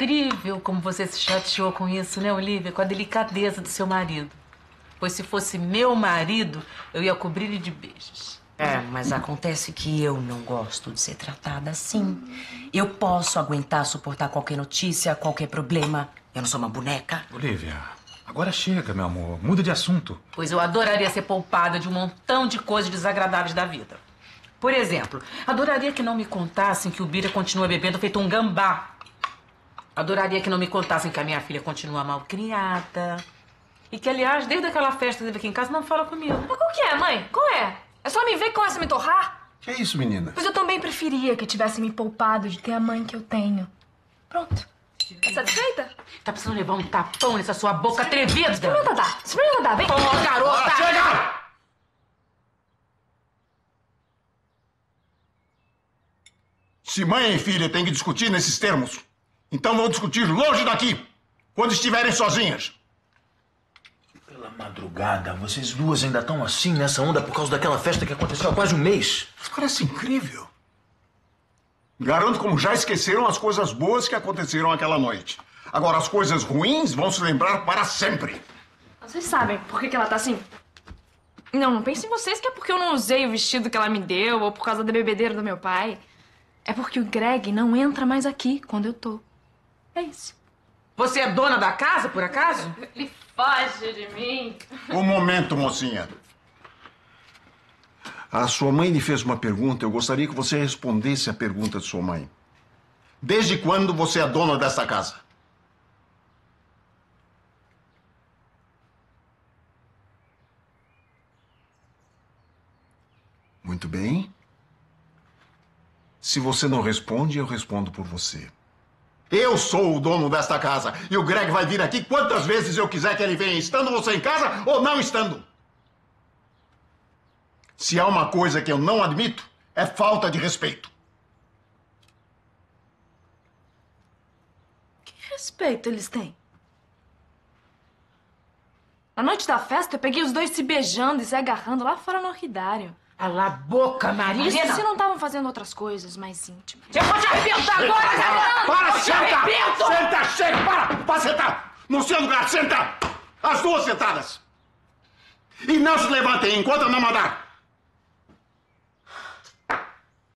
incrível como você se chateou com isso, né, Olivia? Com a delicadeza do seu marido. Pois se fosse meu marido, eu ia cobrir ele de beijos. É, mas acontece que eu não gosto de ser tratada assim. Eu posso aguentar, suportar qualquer notícia, qualquer problema. Eu não sou uma boneca. Olivia, agora chega, meu amor. Muda de assunto. Pois eu adoraria ser poupada de um montão de coisas desagradáveis da vida. Por exemplo, adoraria que não me contassem que o Bira continua bebendo feito um gambá. Adoraria que não me contassem que a minha filha continua malcriada. E que, aliás, desde aquela festa que teve aqui em casa, não fala comigo. Mas qual que é, mãe? Qual é? É só me ver que começa a me torrar? Que é isso, menina? Pois eu também preferia que tivesse me poupado de ter a mãe que eu tenho. Pronto. Tá satisfeita? Tá precisando levar um tapão nessa sua boca atrevida. Experimenta dar. Experimenta dar. Vem. Ô, garota! Chega! Se mãe e filha têm que discutir nesses termos, então vão discutir longe daqui, quando estiverem sozinhas. Pela madrugada, vocês duas ainda estão assim nessa onda por causa daquela festa que aconteceu há quase um mês. Parece incrível. Garanto como já esqueceram as coisas boas que aconteceram aquela noite. Agora, as coisas ruins vão se lembrar para sempre. Vocês sabem por que ela tá assim? Não pensem vocês que é porque eu não usei o vestido que ela me deu ou por causa da bebedeira do meu pai. É porque o Greg não entra mais aqui quando eu tô. É isso. Você é dona da casa, por acaso? Ele foge de mim. Um momento, mocinha. A sua mãe lhe fez uma pergunta. Eu gostaria que você respondesse a pergunta de sua mãe. Desde quando você é dona dessa casa? Muito bem. Se você não responde, eu respondo por você. Eu sou o dono desta casa. E o Greg vai vir aqui quantas vezes eu quiser que ele venha, estando você em casa ou não estando. Se há uma coisa que eu não admito, é falta de respeito. Que respeito eles têm? Na noite da festa, eu peguei os dois se beijando e se agarrando lá fora no orquidário. Cala a boca, Marina! Isso se não estavam fazendo outras coisas mais íntimas. Eu vou te arrebentar agora, Mariana! Para, Eu te senta! arrebento! Senta, chega, para sentar! No seu lugar, senta! As duas sentadas! E não se levantem enquanto eu não mandar!